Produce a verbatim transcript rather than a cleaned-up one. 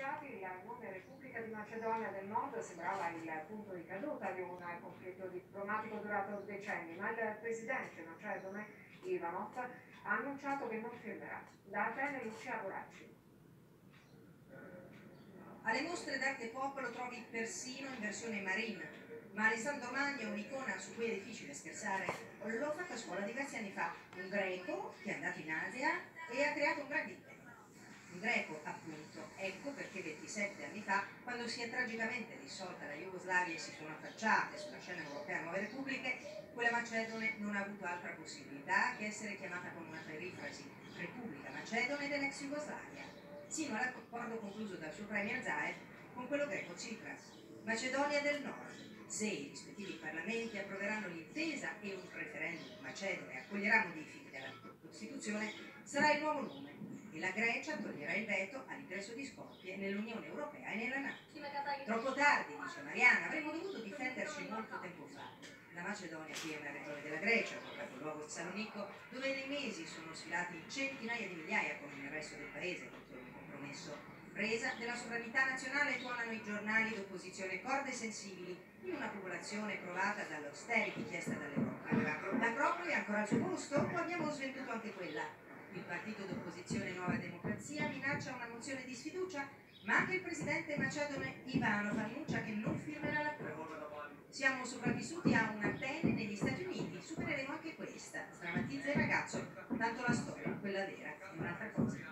annunziati, l'Unione Repubblica di Macedonia del Nord sembrava il punto di caduta di un conflitto diplomatico durato decenni, ma il presidente Macedone Ivanov ha annunciato che non firmerà. Da Atene Lucia Boracci. Alle mostre d'arte pop lo trovi persino in versione marina, ma Alessandro Magno, un'icona su cui è difficile scherzare, l'ho fatto a scuola diversi anni fa, un greco che è andato in Asia e ha creato un grande impero. Un greco, appunto, ecco perché ventisette anni fa, quando si è tragicamente dissolta la Jugoslavia e si sono affacciate sulla scena europea nuove repubbliche, quella Macedone non ha avuto altra possibilità che essere chiamata con una perifrasi Repubblica Macedone dell'ex Jugoslavia, sino all'accordo concluso dal suo premier Zaev con quello greco Tsipras. Macedonia del Nord, se i rispettivi parlamenti approveranno l'intesa e un referendum macedone accoglierà modifiche della Costituzione, sarà il nuovo nome e la Grecia toglierà il veto all'ingresso di Skopje nell'Unione Europea e nella NATO. Troppo tardi, dice Mariana, avremmo dovuto difenderci molto tempo fa. La Macedonia qui è una regione della Grecia, con capoluogo Salonicco, dove nei mesi sono sfilati centinaia di migliaia, come nel resto del paese, contro un compromesso. Presa della sovranità nazionale tuonano i giornali d'opposizione corde sensibili in una popolazione provata dall'austerity chiesta dall'Europa. L'Acropoli è ancora al suo posto o abbiamo svenduto anche quella? Il partito d'opposizione Nuova Democrazia minaccia una mozione di sfiducia, ma anche il presidente macedone Ivanov annuncia che non firmerà l'accordo. Siamo sopravvissuti a un Atene negli Stati Uniti, supereremo anche questa, strammatizza il ragazzo, tanto la storia, quella vera, è un'altra cosa.